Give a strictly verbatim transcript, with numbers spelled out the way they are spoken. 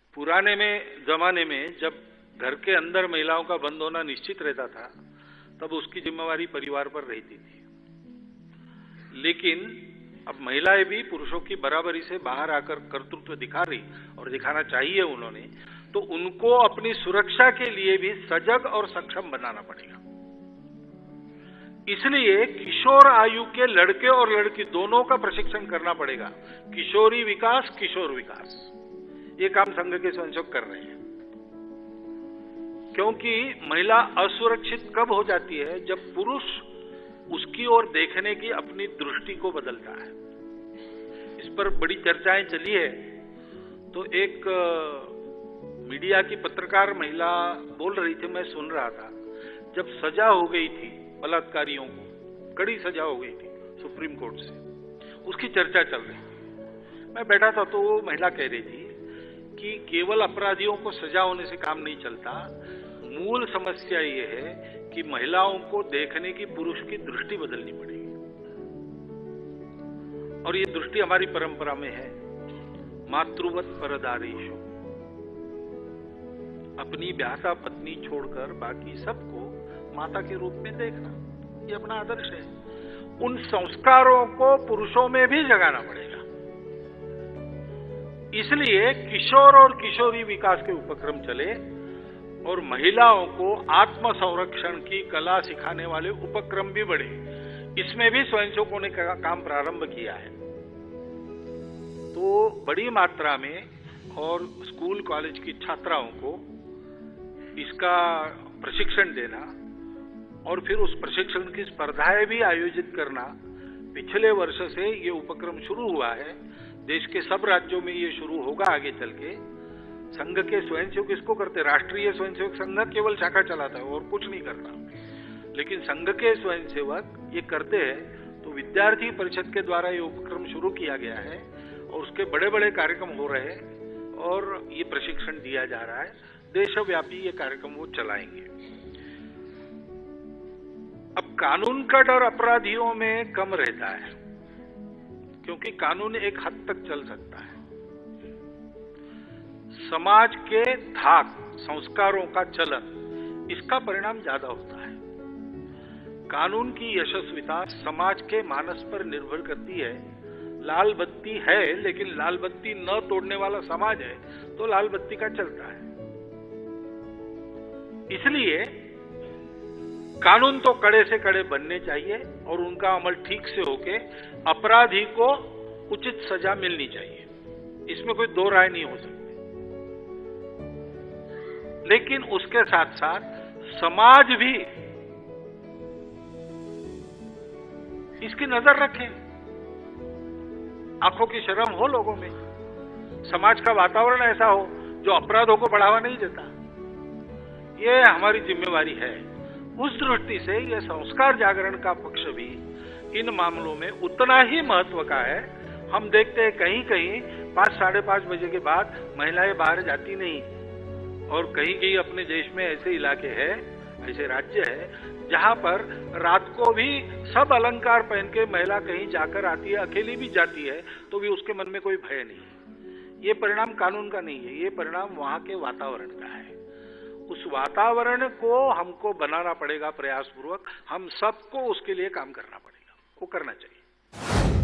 पुराने में जमाने में जब घर के अंदर महिलाओं का बंद होना निश्चित रहता था, तब उसकी जिम्मेवारी परिवार पर रहती थी। लेकिन अब महिलाएं भी पुरुषों की बराबरी से बाहर आकर कर्तृत्व दिखा रही, और दिखाना चाहिए उन्होंने, तो उनको अपनी सुरक्षा के लिए भी सजग और सक्षम बनाना पड़ेगा। इसलिए किशोर आयु के लड़के और लड़की दोनों का प्रशिक्षण करना पड़ेगा। किशोरी विकास, किशोर विकास, ये काम संघ के स्वयंसेवक कर रहे हैं। क्योंकि महिला असुरक्षित कब हो जाती है? जब पुरुष उसकी ओर देखने की अपनी दृष्टि को बदलता है। इस पर बड़ी चर्चाएं चली है। तो एक मीडिया की पत्रकार महिला बोल रही थी, मैं सुन रहा था, जब सजा हो गई थी बलात्कारियों को, कड़ी सजा हो गई थी सुप्रीम कोर्ट से, उसकी चर्चा चल रही थी। मैं बैठा था तो वो महिला कह रही थी कि केवल अपराधियों को सजा होने से काम नहीं चलता, मूल समस्या ये है कि महिलाओं को देखने की पुरुष की दृष्टि बदलनी पड़ेगी। और ये दृष्टि हमारी परंपरा में है, मातृवत परदारेषु, अपनी ब्याहता पत्नी छोड़कर बाकी सबको माता के रूप में देखना, ये अपना आदर्श है। उन संस्कारों को पुरुषों में भी जगाना पड़ेगा। इसलिए किशोर और किशोरी विकास के उपक्रम चले और महिलाओं को आत्म संरक्षण की कला सिखाने वाले उपक्रम भी बढ़े। इसमें भी स्वयंसेवकों ने काम प्रारंभ किया है। तो बड़ी मात्रा में और स्कूल कॉलेज की छात्राओं को इसका प्रशिक्षण देना और फिर उस प्रशिक्षण की स्पर्धाएं भी आयोजित करना, पिछले वर्ष से ये उपक्रम शुरू हुआ है। देश के सब राज्यों में ये शुरू होगा आगे चल के। संघ के स्वयंसेवक इसको करते, राष्ट्रीय स्वयंसेवक संघ केवल शाखा चलाता है और कुछ नहीं करता, लेकिन संघ के स्वयंसेवक ये करते हैं। तो विद्यार्थी परिषद के द्वारा ये उपक्रम शुरू किया गया है और उसके बड़े बड़े कार्यक्रम हो रहे हैं और ये प्रशिक्षण दिया जा रहा है। देशव्यापी ये कार्यक्रम वो चलाएंगे। अब कानून का डर अपराधियों में कम रहता है, क्योंकि कानून एक हद तक चल सकता है। समाज के धाक, संस्कारों का चलन, इसका परिणाम ज्यादा होता है। कानून की यशस्विता समाज के मानस पर निर्भर करती है। लाल बत्ती है, लेकिन लाल बत्ती न तोड़ने वाला समाज है तो लाल बत्ती का चलता है। इसलिए कानून तो कड़े से कड़े बनने चाहिए और उनका अमल ठीक से होके अपराधी को उचित सजा मिलनी चाहिए। इसमें कोई दो राय नहीं हो सकती। लेकिन उसके साथ साथ समाज भी इसकी नजर रखे। आंखों की शर्म हो लोगों में, समाज का वातावरण ऐसा हो जो अपराधों को बढ़ावा नहीं देता। ये हमारी जिम्मेवारी है। उस दृष्टि से यह संस्कार जागरण का पक्ष भी इन मामलों में उतना ही महत्व का है। हम देखते हैं कहीं कहीं पांच साढ़े पांच बजे के बाद महिलाएं बाहर जाती नहीं, और कहीं कहीं अपने देश में ऐसे इलाके हैं, ऐसे राज्य है जहां पर रात को भी सब अलंकार पहन के महिला कहीं जाकर आती है, अकेली भी जाती है तो भी उसके मन में कोई भय नहीं है। ये परिणाम कानून का नहीं है, ये परिणाम वहां के वातावरण का है। उस वातावरण को हमको बनाना पड़ेगा प्रयासपूर्वक। हम सबको उसके लिए काम करना पड़ेगा, वो करना चाहिए।